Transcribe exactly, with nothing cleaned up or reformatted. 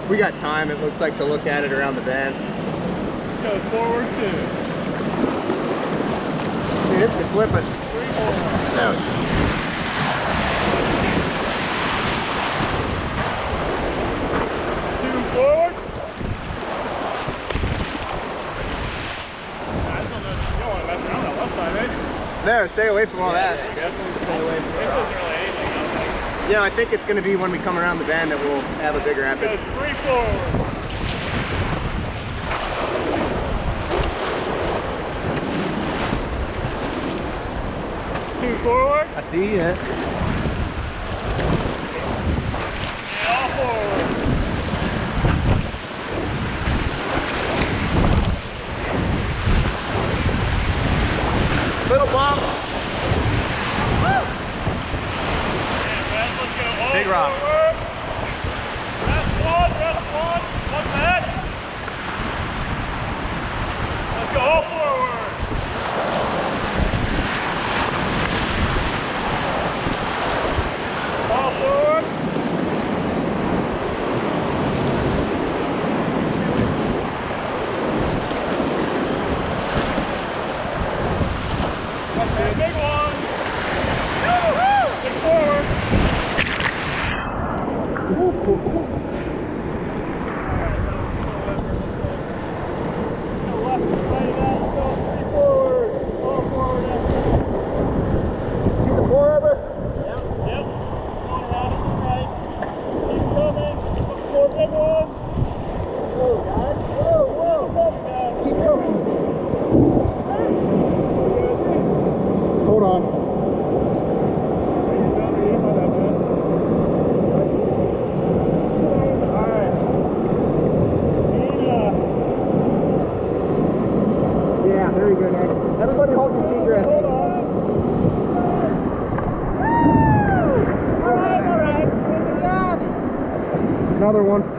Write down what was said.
We got time, it looks like, to look at it around the bend. Let's go forward two. Dude, this could flip us. Three more. No. Two forward. That's on the, you don't want to mess around that left side, eh? No, stay away from all Yeah, that. yeah. Definitely stay away from This it. isn't really anything, I don't think. Yeah, I think it's going to be when we come around the bend that we'll have a bigger Go rapid. three forward. Two forward. I see it. And all forward. Little bump. Let's go all Big rock. forward. Rest one, rest one, one back. Let's go all forward. All forward. Okay, big one. Get forward. Hold on. Yeah, very good, Nick. Everybody hold your seat rest. Hold on. All right, all right. Good job. Another one.